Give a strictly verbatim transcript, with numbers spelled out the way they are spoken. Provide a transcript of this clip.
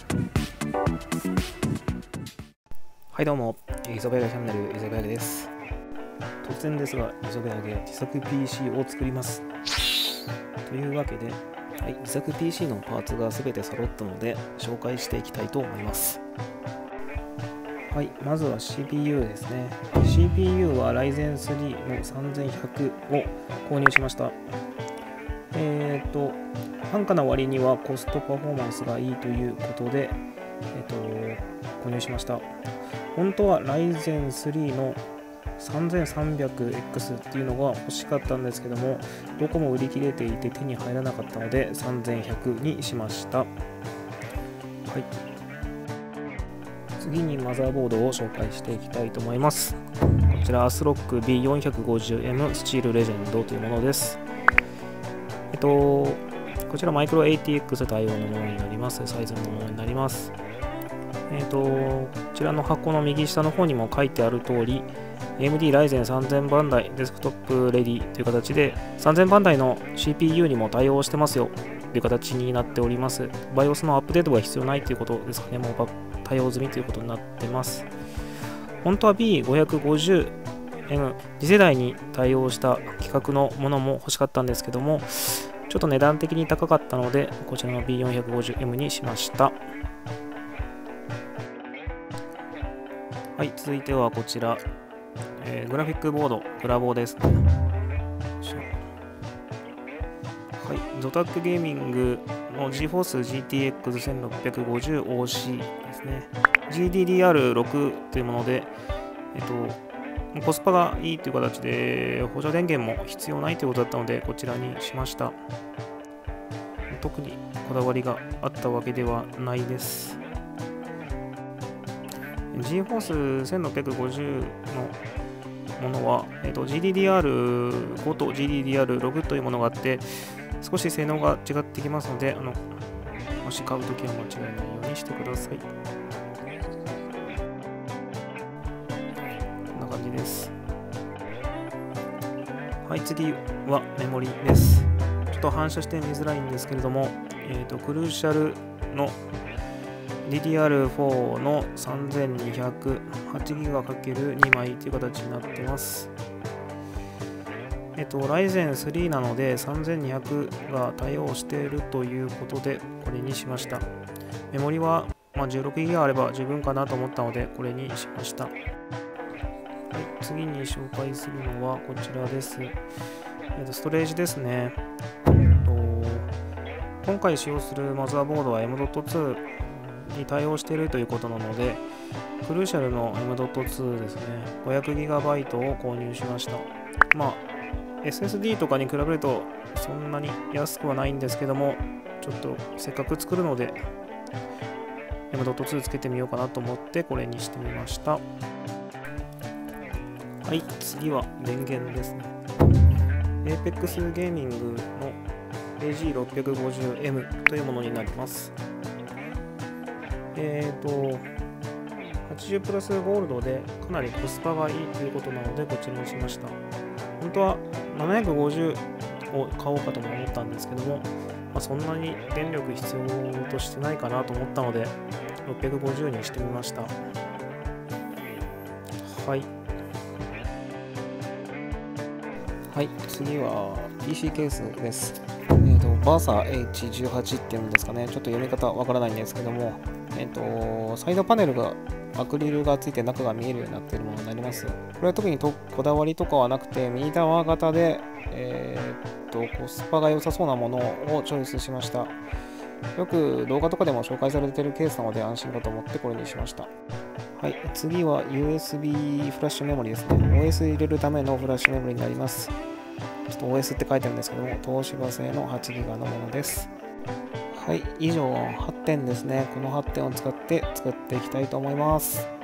はいどうも、磯部屋チャンネル磯部屋です。突然ですが、磯部屋で自作 ピーシー を作ります。というわけで、はい、自作 ピーシー のパーツが全て揃ったので紹介していきたいと思います。はい、まずは シーピーユー ですね。シーピーユー は ライゼンスリー のさんぜんひゃくを購入しました。えっと、安価な割にはコストパフォーマンスがいいということで、えっと、購入しました。本当は ライゼンスリー の さんぜんさんびゃくエックス っていうのが欲しかったんですけども、どこも売り切れていて手に入らなかったのでさんぜんひゃくにしました。はい。次にマザーボードを紹介していきたいと思います。こちら アスロック ビーよんひゃくごじゅうエム スチールレジェンドというものです。えっと、こちらマイクロ エーティーエックス 対応のものになります。サイズのものになります。えっと、こちらの箱の右下の方にも書いてある通り、エーエムディー Ryzen さんぜん番台デスクトップレディという形で、さんぜん番台の シーピーユー にも対応してますよという形になっております。バイオス のアップデートが必要ないということですかね。もう対応済みということになってます。本当は ビーごひゃくごじゅうエム 次世代に対応した規格のものも欲しかったんですけども、ちょっと値段的に高かったので、こちらの ビーよんひゃくごじゅうエム にしました。はい、続いてはこちら、えー、グラフィックボード、グラボーですね。はい、ゾタックゲーミングの ジーフォース ジーティーエックスせんろっぴゃくごじゅうオーシー ですね。ジーディーディーアールろく というもので、えっと、コスパがいいという形で、補助電源も必要ないということだったので、こちらにしました。特にこだわりがあったわけではないです。ジーフォース せんろっぴゃくごじゅうのものは、えー、と ジーディーディーアールご と ジーディーディーアールろく というものがあって、少し性能が違ってきますので、あのもし買うときは間違えないようにしてください。こんな感じです。はい、次はメモリです。ちょっと反射して見づらいんですけれども、えー、とクルーシャルのディーディーアールフォー の さんぜんにひゃくはちギガかけるに 枚という形になっています。えっと、ライゼンスリー なのでさんぜんにひゃくが対応しているということで、これにしました。メモリは、まあ、じゅうろくギガあれば十分かなと思ったので、これにしました。はい、次に紹介するのはこちらです。えっと、ストレージですね。えっと、今回使用するマザーボードは エムドットツーに対応しているということなので、クルーシャルの エムドットツー ですね、ごひゃくギガバイト を購入しました。まあ、エスエスディー とかに比べるとそんなに安くはないんですけども、ちょっとせっかく作るので エムドットツー つけてみようかなと思ってこれにしてみました。はい、次は電源ですね。エーペックス ゲーミングの エージーろっぴゃくごじゅうエム というものになります。えっと、はちじゅうプラスゴールドでかなりコスパがいいということなので、こちらにしました。本当はななひゃくごじゅうを買おうかとも思ったんですけども、まあ、そんなに電力必要としてないかなと思ったので、ろっぴゃくごじゅうにしてみました。はい。はい、次は ピーシー ケースです。えっと、バーサー エイチじゅうはち っていうんですかね、ちょっと読み方わからないんですけども、えっと、サイドパネルがアクリルがついて中が見えるようになっているものになります。これは特にとこだわりとかはなくて、ミニタワー型で、えー、っとコスパが良さそうなものをチョイスしました。よく動画とかでも紹介されているケースなので安心かと思ってこれにしました。はい、次は ユーエスビー フラッシュメモリですね。オーエス 入れるためのフラッシュメモリになります。ちょっと オーエス って書いてあるんですけども、東芝製の はちギガ のものです。はい、以上はってんですね。このはってんを使って作っていきたいと思います。